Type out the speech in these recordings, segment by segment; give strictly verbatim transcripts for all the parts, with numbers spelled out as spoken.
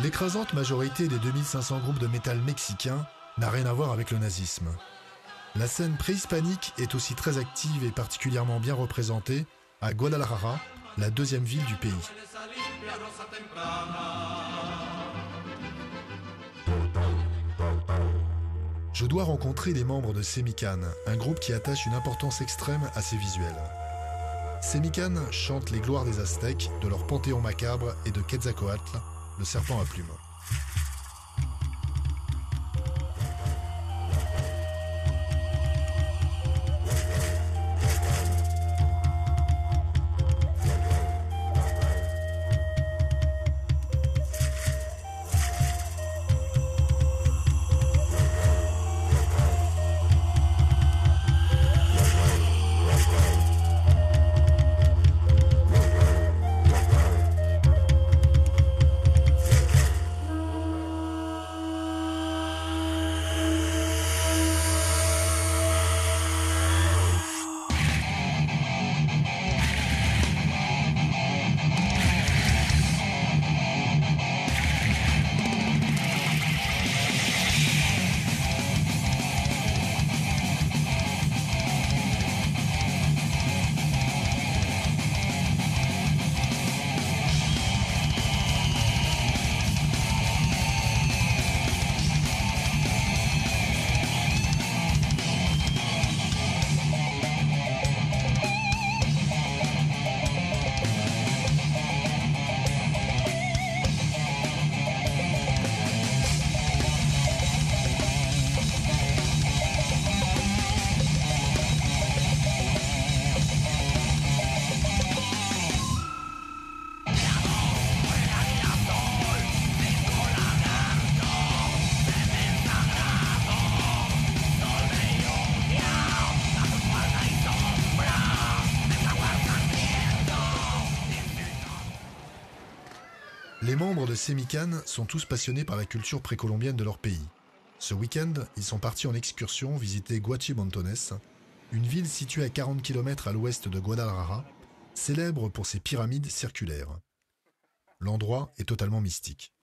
L'écrasante majorité des deux mille cinq cents groupes de métal mexicains n'a rien à voir avec le nazisme. La scène préhispanique est aussi très active et particulièrement bien représentée à Guadalajara, la deuxième ville du pays. Je dois rencontrer les membres de Semican, un groupe qui attache une importance extrême à ses visuels. Semican chante les gloires des Aztèques, de leur panthéon macabre et de Quetzalcoatl, le serpent à plumes. Les membres de Semican sont tous passionnés par la culture précolombienne de leur pays. Ce week-end, ils sont partis en excursion visiter Guachimontones, une ville située à quarante kilomètres à l'ouest de Guadalajara, célèbre pour ses pyramides circulaires. L'endroit est totalement mystique.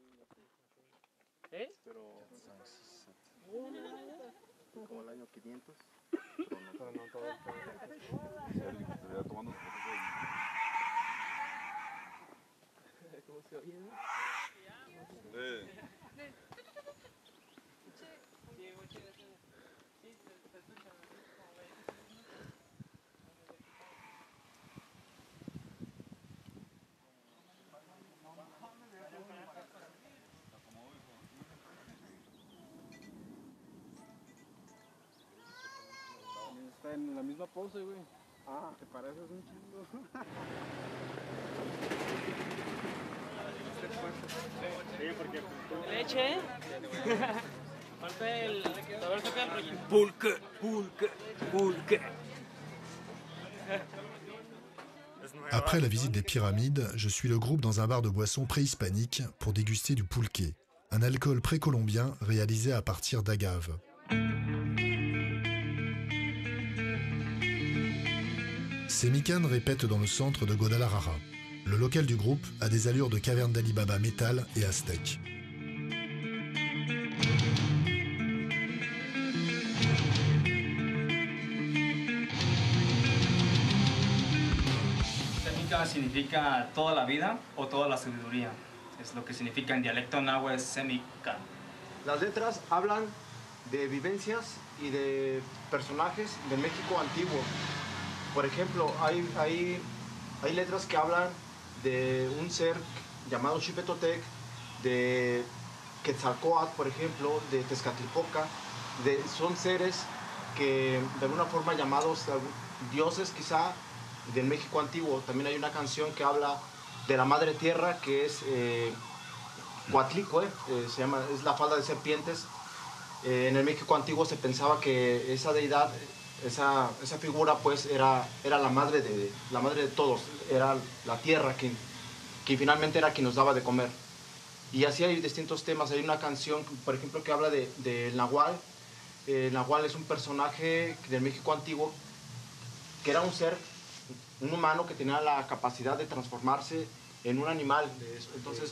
Está en la misma pose, güey. Ah, te pareces un chingo. Leche. Falta el saber sacar el rollo. Pulque, pulque, pulque. Après la visite des pyramides, je suis le groupe dans un bar de boissons préhispanique pour déguster du pulque, un alcool précolombien réalisé à partir d'agave. Semican répète dans le centre de Guadalajara. Le local du groupe a des allures de caverne d'Ali Baba métal et aztèque. Semican significa toda la vida o toda la sabiduría. Es lo que significa en dialecto náhuatl Semican. Las letras hablan de vivencias y de personajes del México antiguo. Por ejemplo, hay, hay, hay letras que hablan de un ser llamado Xipetotec, de Quetzalcóatl, por ejemplo, de Tezcatlipoca. De, son seres que de alguna forma llamados dioses quizá del México antiguo. También hay una canción que habla de la madre tierra, que es eh, Coatlicue, eh, se llama, es la falda de serpientes. Eh, en el México antiguo se pensaba que esa deidad, esa, esa figura pues era, era la, madre de, la madre de todos, era la tierra quien, quien finalmente era quien nos daba de comer. Y así hay distintos temas. Hay una canción, por ejemplo, que habla de, de Nahual. Eh, Nahual es un personaje del México antiguo que era un ser, un humano que tenía la capacidad de transformarse en un animal. Entonces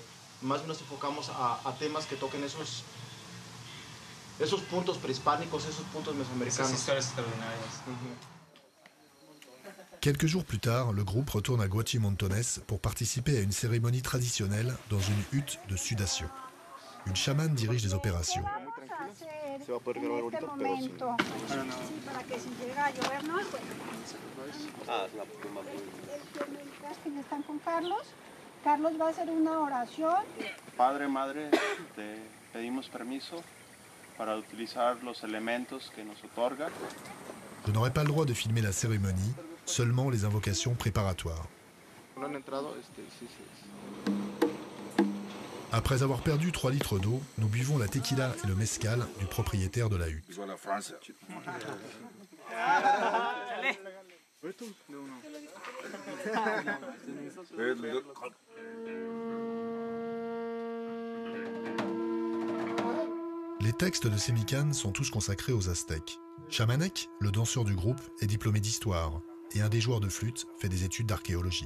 más bien nos enfocamos a, a temas que toquen esos, esos puntos prehispánicos, esos puntos mesoamericanos. Esas historias extraordinarias. Ujú. Quelques jours plus tard, le groupe retourne à Guachimontones pour participer à une cérémonie traditionnelle dans une hutte de sudation. Une chamane dirige les opérations. Se va a poder grabar ahorita, pero sin... Sí, para que si llega a llover, no, pues. Ah, es una pluma muy... Las que están con Carlos. Carlos va a hacer una oración. Padre, madre, te pedimos permiso para utilizar los elementos que nos otorga. Je n'aurai pas le droit de filmer la cérémonie, seulement les invocations préparatoires. No han entrado, este, sí, sí. Après avoir perdu trois litres d'eau, nous buvons la tequila et le mezcal du propriétaire de la hutte. Les textes de Semican sont tous consacrés aux Aztèques. Chamanek, le danseur du groupe, est diplômé d'histoire, et un des joueurs de flûte fait des études d'archéologie.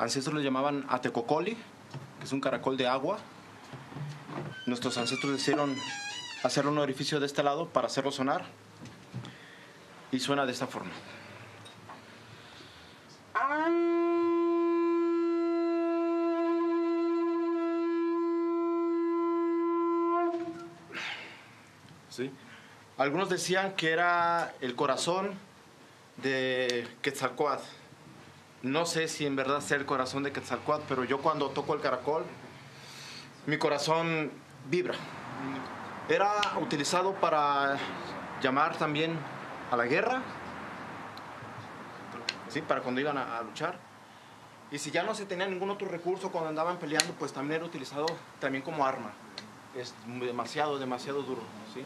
ancestros le llamaban Atecocoli, que es un caracol de agua. Nuestros ancestros decidieron hacer un orificio de este lado para hacerlo sonar. Y suena de esta forma. ¿Sí? Algunos decían que era el corazón de Quetzalcóatl. No sé si en verdad sea el corazón de Quetzalcóatl, pero yo cuando toco el caracol, mi corazón vibra. Era utilizado para llamar también a la guerra, ¿sí? Para cuando iban a, a luchar. Y si ya no se tenía ningún otro recurso cuando andaban peleando, pues también era utilizado también como arma. Es demasiado, demasiado duro, ¿sí?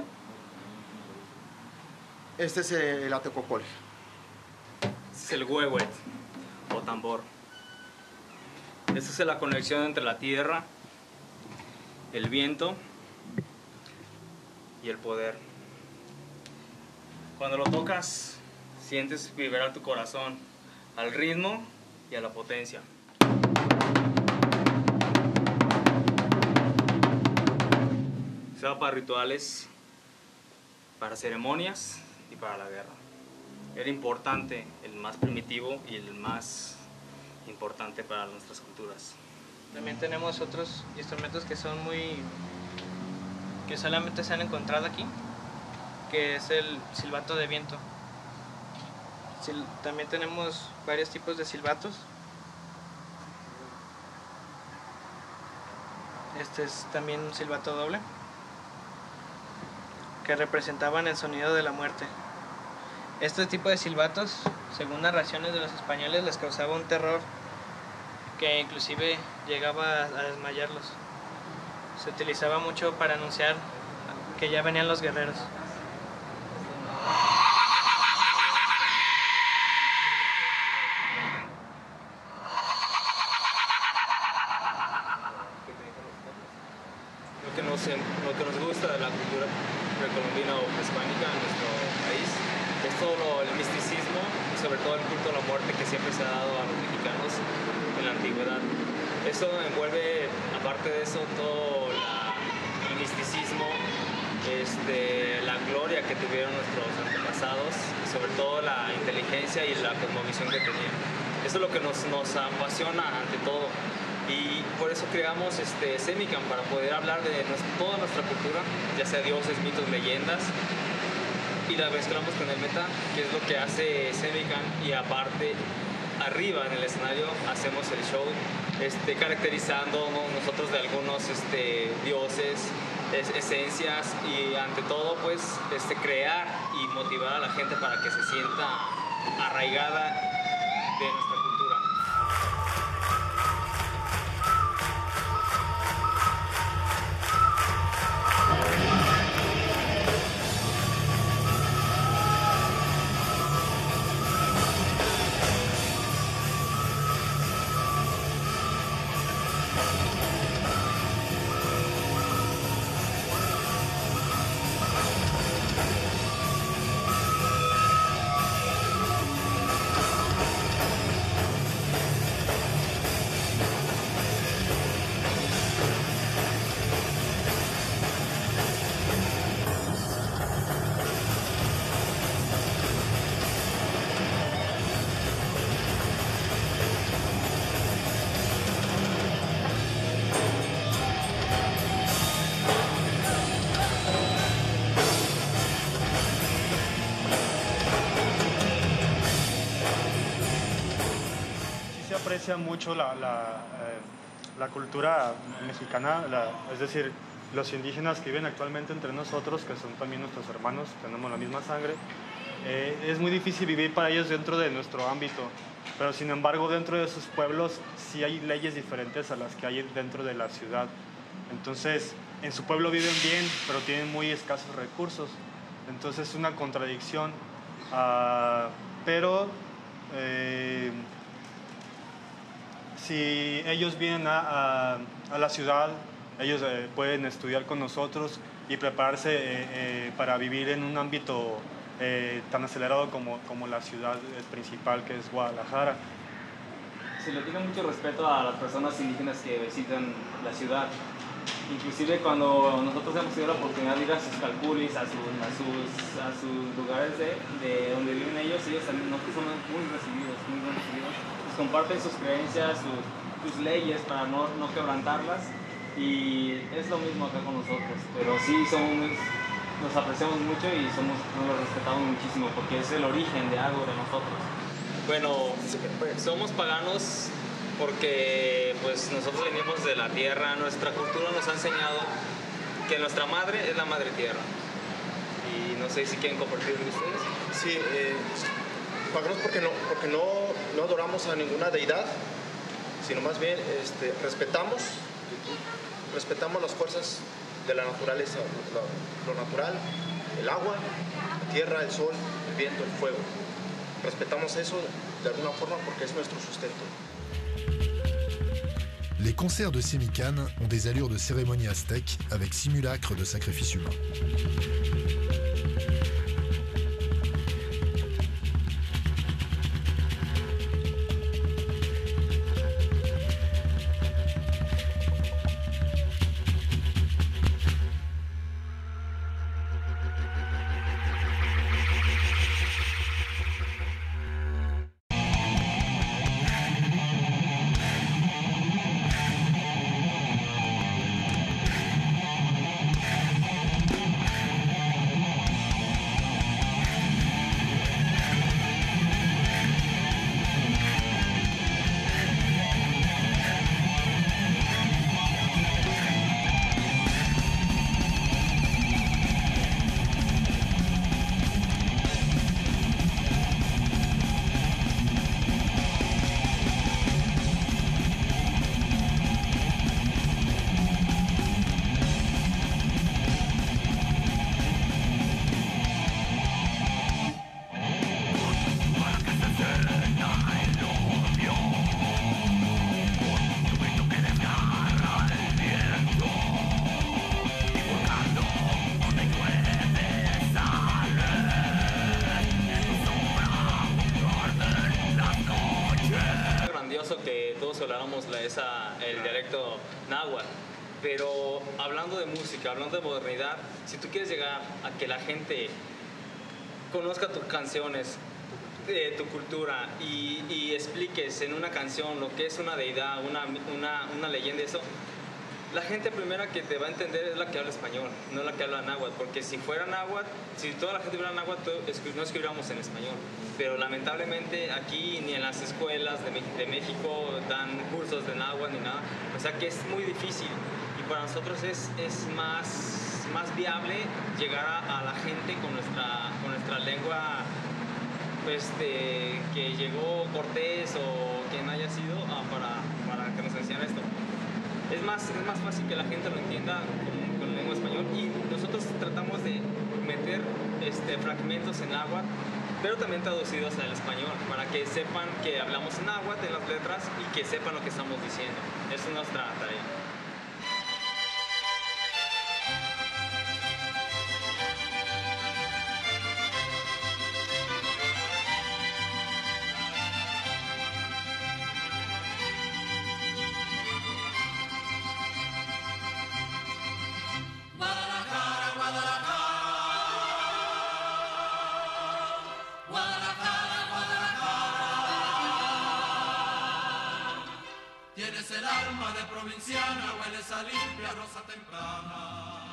Este es el Atecocoli. Este es el huehuet o tambor. Esta es la conexión entre la tierra, el viento y el poder. Cuando lo tocas, sientes vibrar tu corazón al ritmo y a la potencia. Se va para rituales, para ceremonias y para la guerra. Era importante, el más primitivo y el más importante para nuestras culturas. También tenemos otros instrumentos que son muy... que solamente se han encontrado aquí, que es el silbato de viento. Sil- también tenemos varios tipos de silbatos. Este es también un silbato doble, que representaban el sonido de la muerte. Este tipo de silbatos, según narraciones de los españoles, les causaba un terror que inclusive llegaba a desmayarlos. Se utilizaba mucho para anunciar que ya venían los guerreros. Lo que nos, lo que nos gusta de la cultura precolombina o prehispánica en nuestro país es todo lo- el misticismo y sobre todo el culto a la muerte que siempre se ha dado a los mexicanos en la antigüedad. Eso envuelve, aparte de eso, todo la- el misticismo, este, la gloria que tuvieron nuestros antepasados y sobre todo la inteligencia y la cosmovisión que tenían. Eso es lo que nos, nos apasiona ante todo. Y por eso creamos este Semican, para poder hablar de nuestra- toda nuestra cultura, ya sea dioses, mitos, leyendas, y la mezclamos con el metal, que es lo que hace Semican, y aparte arriba en el escenario hacemos el show este, caracterizándonos nosotros de algunos este, dioses, es- esencias, y ante todo pues este, crear y motivar a la gente para que se sienta arraigada de nuestra cultura. Sí se aprecia mucho la, la, eh, la cultura mexicana, la- es decir, los indígenas que viven actualmente entre nosotros, que son también nuestros hermanos, tenemos la misma sangre. Eh, es muy difícil vivir para ellos dentro de nuestro ámbito, pero sin embargo dentro de sus pueblos sí hay leyes diferentes a las que hay dentro de la ciudad. Entonces, en su pueblo viven bien, pero tienen muy escasos recursos. Entonces es una contradicción, ah, pero eh, si ellos vienen a, a, a la ciudad, ellos eh, pueden estudiar con nosotros y prepararse eh, eh, para vivir en un ámbito eh, tan acelerado como, como la ciudad principal, que es Guadalajara. se le tiene mucho respeto a las personas indígenas que visitan la ciudad. Inclusive cuando nosotros hemos tenido la oportunidad de ir a sus calculis, a, su, a, sus, a sus lugares de, de donde viven ellos, ellos también nosotros somos muy recibidos, muy bien recibidos. Pues comparten sus creencias, sus, sus leyes para no, no quebrantarlas, y es lo mismo acá con nosotros, pero sí somos, nos apreciamos mucho y somos, nos respetamos muchísimo porque es el origen de algo de nosotros. Bueno, somos paganos porque pues nosotros venimos de la tierra, nuestra cultura nos ha enseñado que nuestra madre es la madre tierra. Y no sé si quieren compartir ustedes. Sí, eh, paganos porque, no, porque no, no adoramos a ninguna deidad, sino más bien este, respetamos, respetamos las fuerzas de la naturaleza, lo, lo natural, el agua, la tierra, el sol, el viento, el fuego. Respetamos eso de alguna forma porque es nuestro sustento. Les concerts de Semican ont des allures de cérémonie aztèque avec simulacre de sacrifice humain. Que todos habláramos la, esa, el dialecto náhuatl, pero hablando de música, hablando de modernidad, si tú quieres llegar a que la gente conozca tus canciones, eh, tu cultura y, y expliques en una canción lo que es una deidad, una, una, una leyenda, eso, la gente primera que te va a entender es la que habla español, no la que habla náhuatl, porque si fuera náhuatl, si toda la gente hablara náhuatl, no escribiríamos en español. Pero lamentablemente aquí ni en las escuelas de, de México dan cursos de náhuatl ni nada, o sea que es muy difícil y para nosotros es, es más, más viable llegar a, a la gente con nuestra, con nuestra lengua, pues de, que llegó Cortés o quien haya sido ah, para, para que nos enseñara esto. Es más, es más fácil que la gente lo entienda con, con lengua español y nosotros tratamos de meter este, fragmentos en náhuatl, pero también traducidos al español, para que sepan que hablamos en náhuatl en las letras y que sepan lo que estamos diciendo. Esa es nuestra tarea. Tienes el alma de provinciana, hueles a limpia rosa temprana.